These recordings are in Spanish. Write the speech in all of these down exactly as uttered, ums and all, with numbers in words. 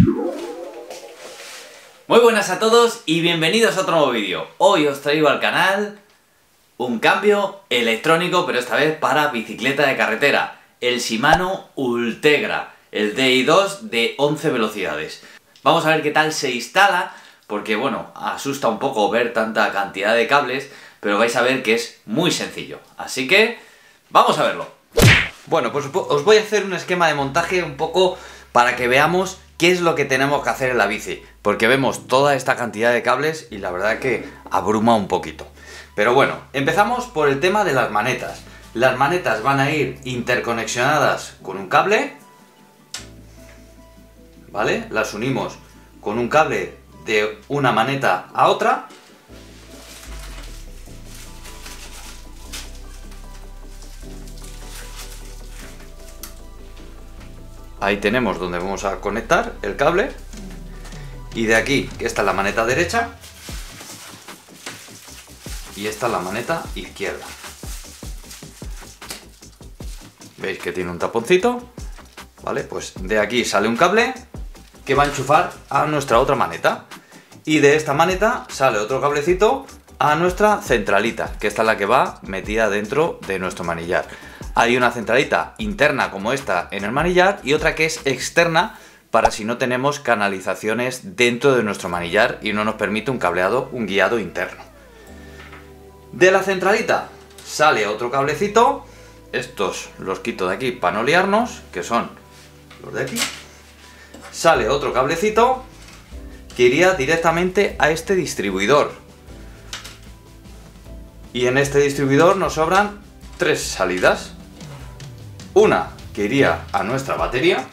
Muy buenas a todos y bienvenidos a otro nuevo vídeo. Hoy os traigo al canal un cambio electrónico, pero esta vez para bicicleta de carretera. El Shimano Ultegra, el D I dos de once velocidades. Vamos a ver qué tal se instala, porque bueno, asusta un poco ver tanta cantidad de cables, pero vais a ver que es muy sencillo. Así que, vamos a verlo. Bueno, pues os voy a hacer un esquema de montaje un poco para que veamos qué es lo que tenemos que hacer en la bici, porque vemos toda esta cantidad de cables y la verdad que abruma un poquito. Pero bueno, empezamos por el tema de las manetas. Las manetas van a ir interconexionadas con un cable, ¿vale? Las unimos con un cable de una maneta a otra. Ahí tenemos donde vamos a conectar el cable. Y de aquí, que esta es la maneta derecha. Y esta es la maneta izquierda. Veis que tiene un taponcito. Vale, pues de aquí sale un cable que va a enchufar a nuestra otra maneta. Y de esta maneta sale otro cablecito a nuestra centralita, que esta es la que va metida dentro de nuestro manillar. Hay una centralita interna como esta en el manillar y otra que es externa para si no tenemos canalizaciones dentro de nuestro manillar y no nos permite un cableado, un guiado interno. De la centralita sale otro cablecito, estos los quito de aquí para no liarnos, que son los de aquí. Sale otro cablecito que iría directamente a este distribuidor. Y en este distribuidor nos sobran tres salidas. Una que iría a nuestra batería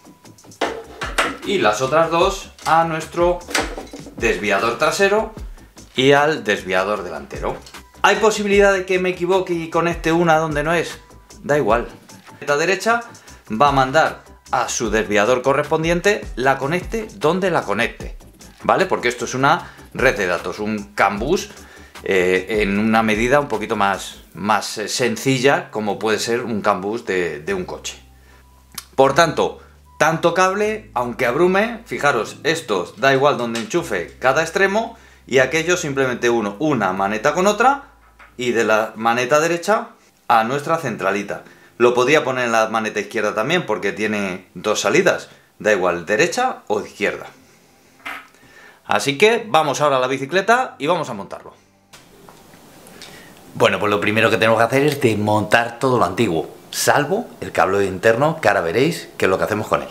y las otras dos a nuestro desviador trasero y al desviador delantero. ¿Hay posibilidad de que me equivoque y conecte una donde no es? Da igual. La maneta derecha va a mandar a su desviador correspondiente, la conecte donde la conecte, ¿vale? Porque esto es una red de datos, un CAN bus eh, en una medida un poquito más, más sencilla como puede ser un CAN bus de, de un coche. Por tanto, tanto cable, aunque abrume, fijaros, estos da igual donde enchufe cada extremo y aquellos simplemente uno, una maneta con otra y de la maneta derecha a nuestra centralita. Lo podría poner en la maneta izquierda también porque tiene dos salidas, da igual derecha o izquierda. Así que vamos ahora a la bicicleta y vamos a montarlo. Bueno, pues lo primero que tenemos que hacer es desmontar todo lo antiguo, salvo el cable interno, que ahora veréis qué es lo que hacemos con él.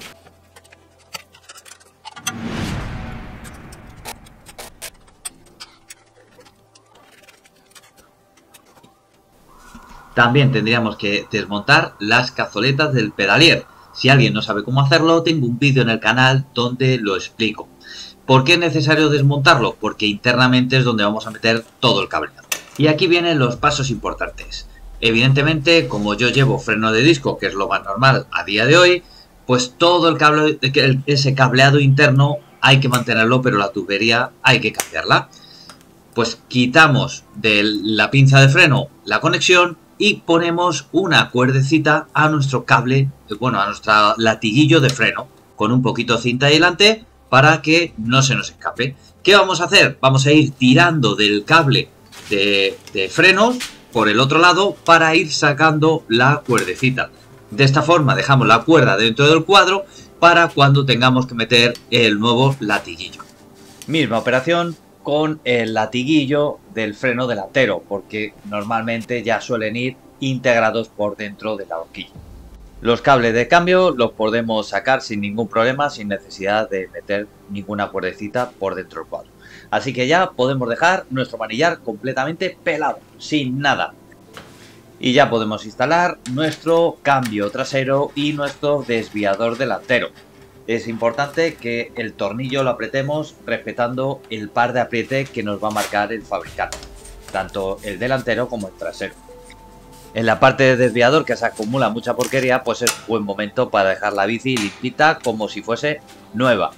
También tendríamos que desmontar las cazoletas del pedalier. Si alguien no sabe cómo hacerlo, tengo un vídeo en el canal donde lo explico. ¿Por qué es necesario desmontarlo? Porque internamente es donde vamos a meter todo el cableado. Y aquí vienen los pasos importantes. Evidentemente, como yo llevo freno de disco, que es lo más normal a día de hoy, pues todo el cable, ese cableado interno hay que mantenerlo, pero la tubería hay que cambiarla. Pues quitamos de la pinza de freno la conexión y ponemos una cuerdecita a nuestro cable, bueno, a nuestro latiguillo de freno, con un poquito de cinta adelante para que no se nos escape. ¿Qué vamos a hacer? Vamos a ir tirando del cable de, de frenos por el otro lado para ir sacando la cuerdecita. De esta forma dejamos la cuerda dentro del cuadro para cuando tengamos que meter el nuevo latiguillo. Misma operación con el latiguillo del freno delantero, porque normalmente ya suelen ir integrados por dentro de la horquilla. Los cables de cambio los podemos sacar sin ningún problema, sin necesidad de meter ninguna cuerdecita por dentro del cuadro. Así que ya podemos dejar nuestro manillar completamente pelado, sin nada. Y ya podemos instalar nuestro cambio trasero y nuestro desviador delantero. Es importante que el tornillo lo apretemos respetando el par de apriete que nos va a marcar el fabricante, tanto el delantero como el trasero. En la parte de desviador, que se acumula mucha porquería, pues es buen momento para dejar la bici limpita como si fuese nueva.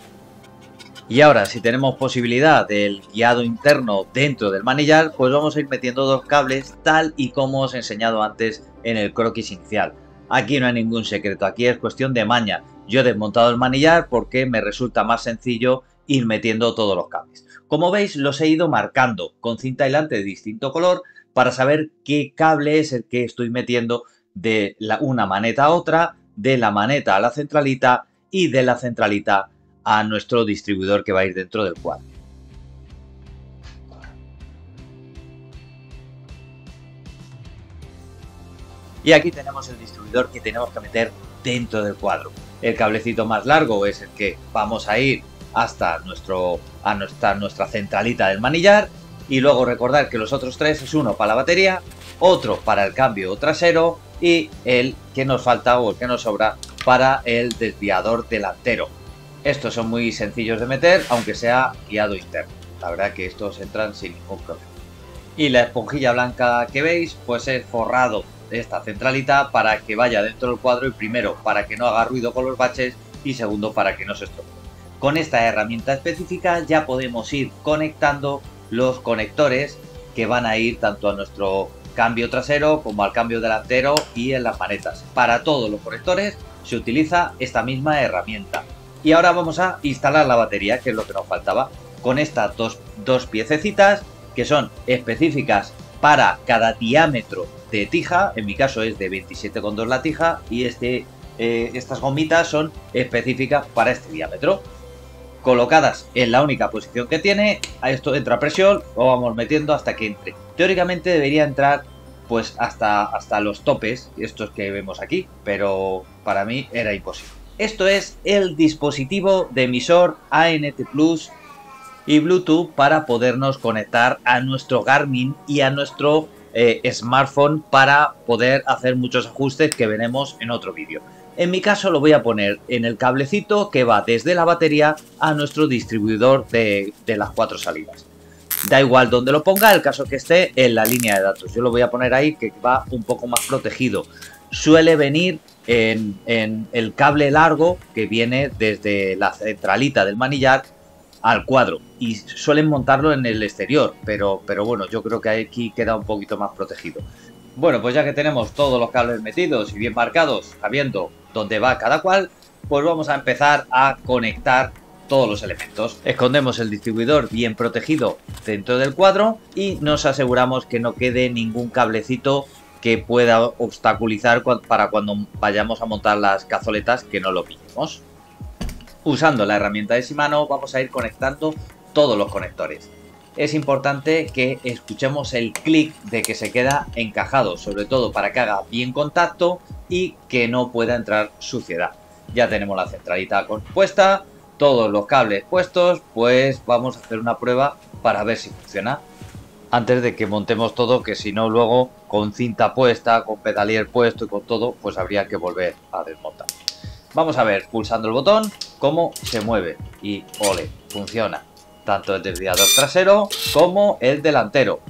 Y ahora, si tenemos posibilidad del guiado interno dentro del manillar, pues vamos a ir metiendo dos cables tal y como os he enseñado antes en el croquis inicial. Aquí no hay ningún secreto, aquí es cuestión de maña. Yo he desmontado el manillar porque me resulta más sencillo ir metiendo todos los cables. Como veis, los he ido marcando con cinta aislante de distinto color para saber qué cable es el que estoy metiendo de la, una maneta a otra, de la maneta a la centralita y de la centralita a nuestro distribuidor que va a ir dentro del cuadro. Y aquí tenemos el distribuidor que tenemos que meter dentro del cuadro. El cablecito más largo es el que vamos a ir hasta, nuestro, a nuestra, nuestra centralita del manillar. Y luego recordar que los otros tres es uno para la batería, otro para el cambio trasero y el que nos falta o el que nos sobra para el desviador delantero. Estos son muy sencillos de meter, aunque sea guiado interno. La verdad que estos entran sin ningún problema. Y la esponjilla blanca que veis, pues es forrado de esta centralita para que vaya dentro del cuadro, y primero para que no haga ruido con los baches y segundo para que no se estropee. Con esta herramienta específica ya podemos ir conectando los conectores que van a ir tanto a nuestro cambio trasero como al cambio delantero y en las manetas. Para todos los conectores se utiliza esta misma herramienta. Y ahora vamos a instalar la batería, que es lo que nos faltaba, con estas dos, dos piececitas que son específicas para cada diámetro de tija. En mi caso es de veintisiete coma dos la tija y este, eh, estas gomitas son específicas para este diámetro. Colocadas en la única posición que tiene, a esto entra a presión, lo vamos metiendo hasta que entre. Teóricamente debería entrar pues hasta, hasta los topes, estos que vemos aquí, pero para mí era imposible. Esto es el dispositivo de emisor A N T Plus y Bluetooth para podernos conectar a nuestro Garmin y a nuestro eh, smartphone para poder hacer muchos ajustes que veremos en otro vídeo. En mi caso lo voy a poner en el cablecito que va desde la batería a nuestro distribuidor de, de las cuatro salidas. Da igual donde lo ponga, el caso que esté en la línea de datos. Yo lo voy a poner ahí, que va un poco más protegido. Suele venir en, en el cable largo que viene desde la centralita del manillar al cuadro y suelen montarlo en el exterior, pero, pero bueno, yo creo que aquí queda un poquito más protegido. Bueno, pues ya que tenemos todos los cables metidos y bien marcados, sabiendo dónde va cada cual, pues vamos a empezar a conectar todos los elementos. Escondemos el distribuidor bien protegido dentro del cuadro y nos aseguramos que no quede ningún cablecito que pueda obstaculizar para cuando vayamos a montar las cazoletas, que no lo pillemos. Usando la herramienta de Shimano vamos a ir conectando todos los conectores. Es importante que escuchemos el clic de que se queda encajado, sobre todo para que haga bien contacto y que no pueda entrar suciedad. Ya tenemos la centralita puesta, todos los cables puestos, pues vamos a hacer una prueba para ver si funciona. Antes de que montemos todo, que si no luego con cinta puesta, con pedalier puesto y con todo, pues habría que volver a desmontar. Vamos a ver, pulsando el botón, cómo se mueve y ole, funciona. Tanto el desviador trasero como el delantero.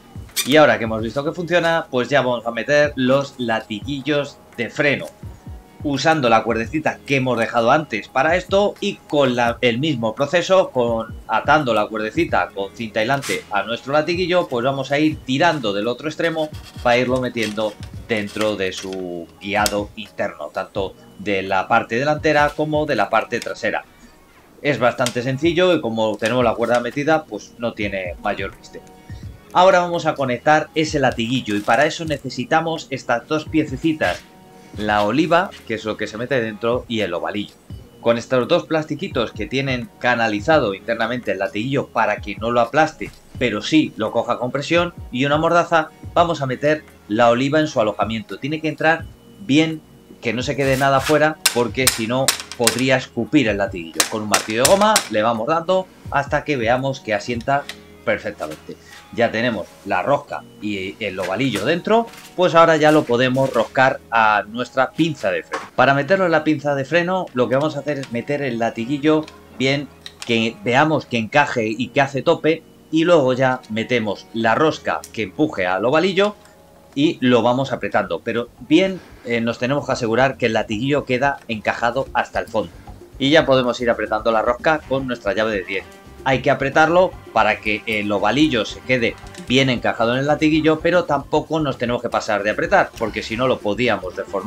Y ahora que hemos visto que funciona, pues ya vamos a meter los latiguillos de freno. Usando la cuerdecita que hemos dejado antes para esto y con la, el mismo proceso, con atando la cuerdecita con cinta aislante a nuestro latiguillo, pues vamos a ir tirando del otro extremo para irlo metiendo dentro de su guiado interno, tanto de la parte delantera como de la parte trasera. Es bastante sencillo y como tenemos la cuerda metida, pues no tiene mayor misterio. Ahora vamos a conectar ese latiguillo y para eso necesitamos estas dos piececitas. La oliva, que es lo que se mete dentro, y el ovalillo. Con estos dos plastiquitos que tienen canalizado internamente el latiguillo para que no lo aplaste, pero sí lo coja con presión, y una mordaza, vamos a meter la oliva en su alojamiento. Tiene que entrar bien, que no se quede nada fuera, porque si no podría escupir el latiguillo. Con un martillo de goma le vamos dando hasta que veamos que asienta perfectamente. Ya tenemos la rosca y el ovalillo dentro, pues ahora ya lo podemos roscar a nuestra pinza de freno. Para meterlo en la pinza de freno, lo que vamos a hacer es meter el latiguillo bien, que veamos que encaje y que hace tope, y luego ya metemos la rosca que empuje al ovalillo y lo vamos apretando, pero bien eh, nos tenemos que asegurar que el latiguillo queda encajado hasta el fondo. Y ya podemos ir apretando la rosca con nuestra llave de diez. Hay que apretarlo para que el ovalillo se quede bien encajado en el latiguillo, pero tampoco nos tenemos que pasar de apretar, porque si no lo podíamos deformar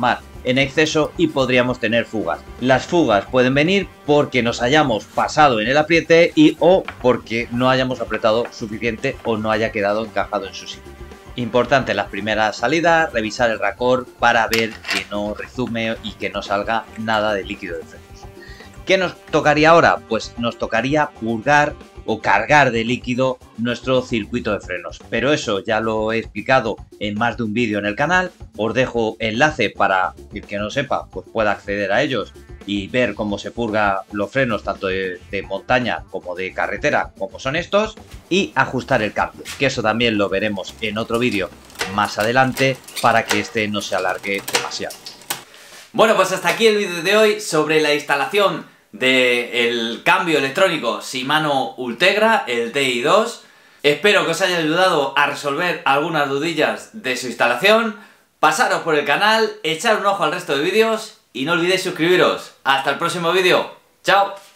en exceso y podríamos tener fugas. Las fugas pueden venir porque nos hayamos pasado en el apriete y o porque no hayamos apretado suficiente o no haya quedado encajado en su sitio. Importante en las primeras salidas revisar el racor para ver que no rezume y que no salga nada de líquido de frenos. ¿Qué nos tocaría ahora? Pues nos tocaría purgar o cargar de líquido nuestro circuito de frenos, pero eso ya lo he explicado en más de un vídeo en el canal. Os dejo enlace para el que no sepa pues pueda acceder a ellos y ver cómo se purga los frenos tanto de, de montaña como de carretera como son estos, y ajustar el cambio, que eso también lo veremos en otro vídeo más adelante para que este no se alargue demasiado. Bueno, pues hasta aquí el vídeo de hoy sobre la instalación del cambio electrónico Shimano Ultegra, el T I dos. Espero que os haya ayudado a resolver algunas dudillas de su instalación. Pasaros por el canal, echar un ojo al resto de vídeos y no olvidéis suscribiros. Hasta el próximo vídeo. ¡Chao!